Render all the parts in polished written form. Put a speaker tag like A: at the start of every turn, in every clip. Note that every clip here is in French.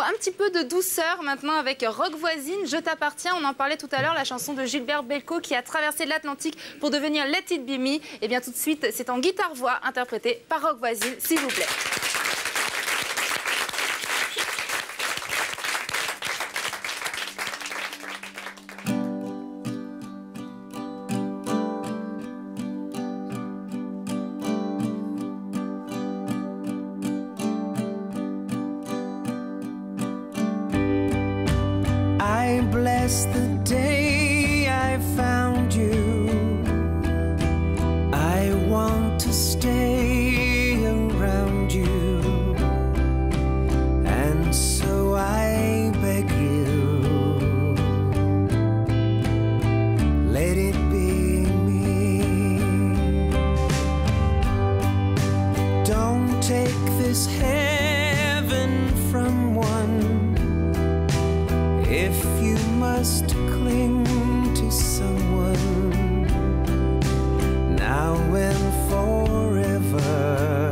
A: un petit peu de douceur maintenant avec Rock Voisine, Je t'appartiens. On en parlait tout à l'heure, la chanson de Gilbert Bécaud qui a traversé l'Atlantique pour devenir Let It Be Me. Et bien tout de suite, c'est en guitare-voix interprété par Rock Voisine, s'il vous plaît.
B: I bless the day I found you. I want to stay around you, and so I beg you, let it be me. Don't take this heaven from one. If you must cling to someone now and forever,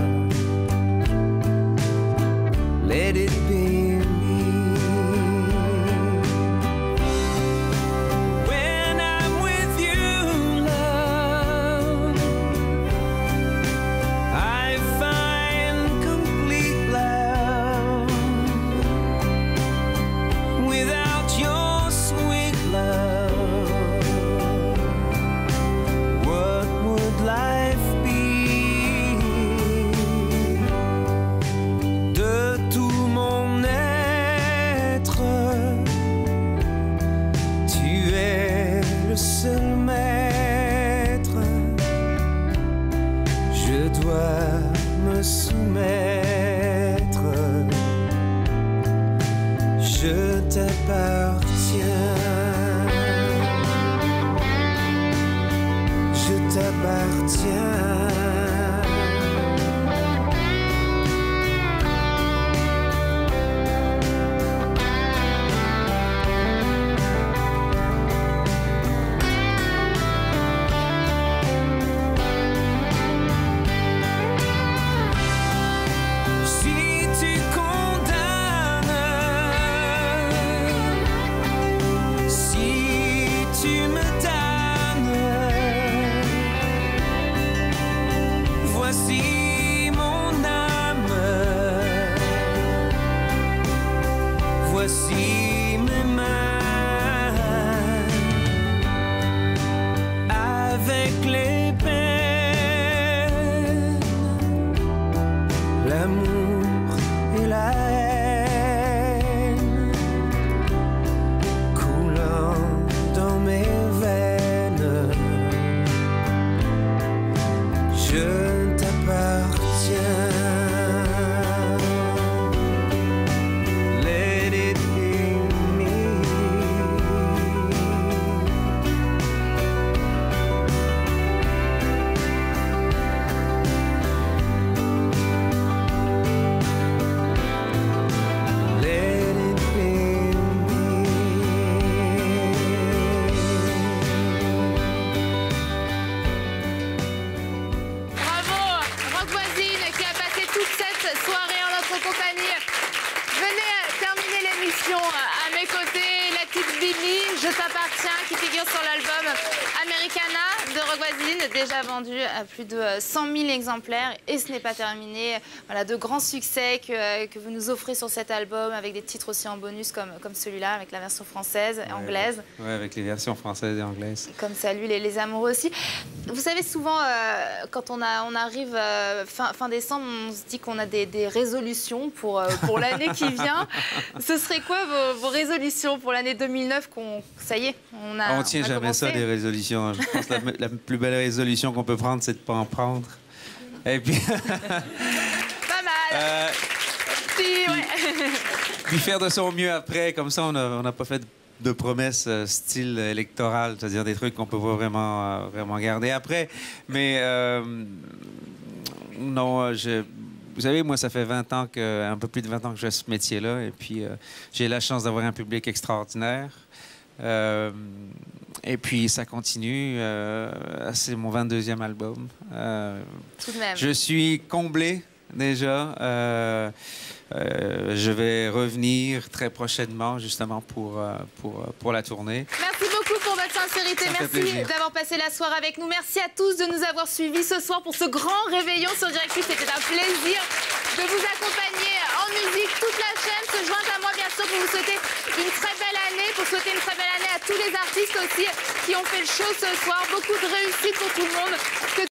B: let it be me. When I'm with you, love, I find complete love. Without your sweet love, what would life be? De tout mon être, tu es le seul maître. Je dois me soumettre. Je t'appartiens, je t'appartiens. Si tu condamnes, si tu me damnes, voici mon âme, voici mes mains, avec les peines, l'amour et la haine coulant dans mes veines. Je t'appartiens. Let it be me. Let it be me.
A: Bravo, Rock Voisine qui a passé toute cette soirée en notre compagnie. Venez terminer l'émission à mes côtés. La petite Billy, Je t'appartiens, qui figure sur l'album Americana de Rock Voisine, déjà vendu à plus de 100 000 exemplaires. Et ce n'est pas terminé. Voilà, de grands succès que vous nous offrez sur cet album, avec des titres aussi en bonus comme celui-là, avec la version française et anglaise.
C: Ouais, avec les versions françaises et anglaises.
A: Comme Salut les amoureux aussi. Vous savez, souvent, quand on arrive fin décembre, on se dit qu'on a des résolutions pour l'année qui vient. Ce serait quoi vos résolutions pour l'année 2009 Ça y est, on a
C: tient jamais
A: commencé.
C: ça, des résolutions. Je pense que la plus belle résolution qu'on peut prendre, c'est de ne pas en prendre. Et puis...
A: Pas mal.
C: Puis faire de son mieux après, comme ça, on n'a pas fait de promesses style électoral, c'est-à-dire des trucs qu'on peut pas vraiment garder après. Mais non, vous savez, moi, ça fait 20 ans un peu plus de 20 ans que je fais ce métier-là, et puis j'ai la chance d'avoir un public extraordinaire. Et puis ça continue. C'est mon 22e album.
A: Tout de même.
C: Je suis comblé déjà. Je vais revenir très prochainement, justement, pour la tournée.
A: Merci beaucoup pour votre sincérité. Merci d'avoir passé la soirée avec nous. Merci à tous de nous avoir suivis ce soir pour ce grand réveillon sur Direct Plus. C'était un plaisir de vous accompagner en musique. Toute la chaîne se joint à moi, bien sûr, pour vous souhaiter une très belle année, pour souhaiter une très belle année à tous les artistes aussi qui ont fait le show ce soir. Beaucoup de réussite pour tout le monde.